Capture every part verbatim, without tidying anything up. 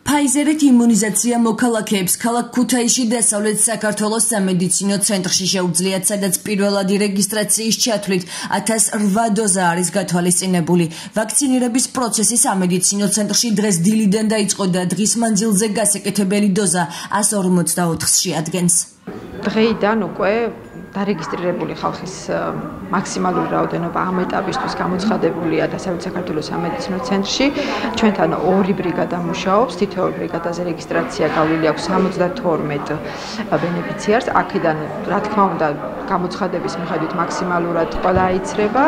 Pfizer-ით იმუნიზაცია მოქალაქეებს ქალაქ ქუთაისში დასავლეთ საქართველოს სამედიცინო ცენტრში შეუძლიათ, სადაც პირველადი რეგისტრაციის ჩათვლით ათას რვა დოზა არის გათვალისწინებული. ვაქცინირების პროცესი სამედიცინო ცენტრში დღეს დილიდან დაიწყო და დღის მანძილზე გასაკეთებელი დოზა ასს ორმოცდაოთხს შეადგენს. დღეიდან უკვე დარეგისტრირებული ხალხის მაქსიმალური რაოდენობა ამ ეტაპისთვის გამოცხადებულია დასავლეთ საქართველოს სამედიცინო ცენტრში. ჩვენთან ორი ბრიგადა მუშაობს, თითოეულ ბრიგადაზე რეგისტრაცია გავლილი აქვს სამოცდათორმეტ ბენეფიციარს. აქედან, რა თქმა უნდა, გამოცხადების მიხედვით მაქსიმალურად ყველა აიცრება.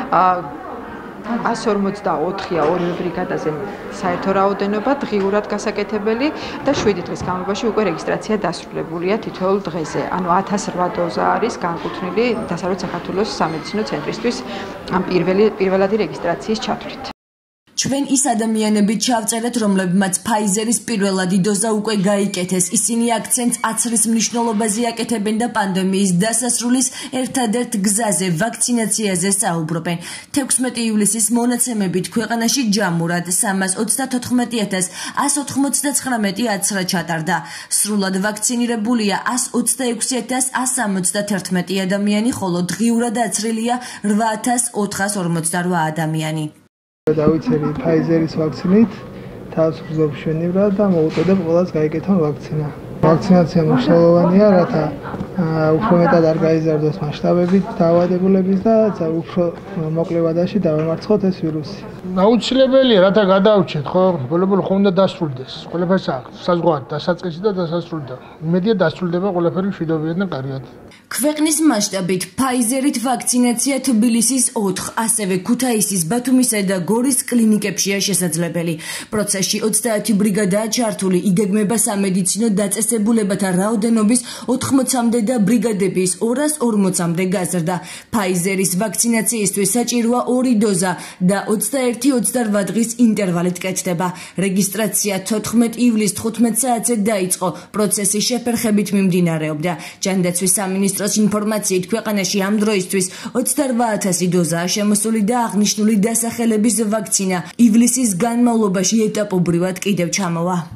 ასს ორმოცდაოთხია ორივე ბრიგადაზე საერთო რაოდენობა, დღიურად გასაკეთებელი და შვიდი დღის განმავლობაში უკვე რეგისტრაცია დასრულებულია თითოეულ დღეზე. ანუ ათას რვა დოზა არის განკუთვნილი დასავლეთ საქართველოს სამედიცინო ცენტრისთვის ამ პირველი პირველადი რეგისტრაციის ჩათვლით. ჩვენ ის ადამიანები ჩავწერეთ, რომლებმაც Pfizer-ის პირველადი დოზა უკვე გაიკეთეს. ისინი აქცენტს აცრის მნიშვნელობაზე აკეთებენ და პანდემიის დასასრულის ერთადერთ გზაზე, ვაქცინაციაზე საუბრობენ. თექვსმეტი ივლისის მონაცემებით ქვეყანაში ჯამურად სამას ოცდათოთხმეტი ათას ასს ოთხმოცდაცხრამეტი აცრა ჩატარდა. სრულად ვაქცინირებულია ასს ოცდაექვსი ათას ასს სამოცდათერთმეტი ადამიანი, ხოლო დღიურად აცრილია რვა ათას ოთხას ორმოცდარვა ადამიანი. დავიცერი Pfizer-ის ვაქცინით, თავს ვზობშვენივრად და მოუწოდებ ყველას გაიკეთონ ვაქცინა. ვაქცინაცია მნიშვნელოვანია, რათა უფრო მეტად არ გაიზარდოს მასშტაბებით დაავადებულების და უფრო მოკლე ვადაში დავამარცხოთ ეს ვირუსი. აუცილებელია, რათა გადავრჩეთ, ხო? ბოლო-ბოლო ხომ უნდა დასრულდეს. ყველაფერს აქვს საზღვარი დასაწყისი და დასასრული და იმედია დასრულდება ყველაფერი მშვიდობიან და კარგად. ქვეყნის მასშტაბით Pfizer-ით ვაქცინაცია თბილისის ოთხ, ასევე ქუთაისის, ბათუმისა და გორის კლინიკებშია შესაძლებელი. პროცესში ოცდაათი ბრიგადაა ჩართული, იგეგმება სამედიცინო დაწესებულებათა რაოდენობის ოთხმოცამდე და ბრიგადების ორას ორმოცამდე გაზრდა. Pfizer-ის ვაქცინაციისთვის საჭიროა ორი დოზა და ოცდაერთი ოცდარვა დღის ინტერვალით კეთდება. რეგისტრაცია თოთხმეტი ივლისს თხუთმეტ საათზე დაიწყო, პროცესი შეფერხებით მიმდინარეობდა. ჯანდაცვის სამინისტროს ინფორმაციით ქვეყანაში ამ დროისთვის ოცდარვა ათასი დოზაა შემოსული და აღნიშნული დასახელების ვაქცინა ივლისის განმავლობაში ეტაპობრივად კიდევ ჩამოვა.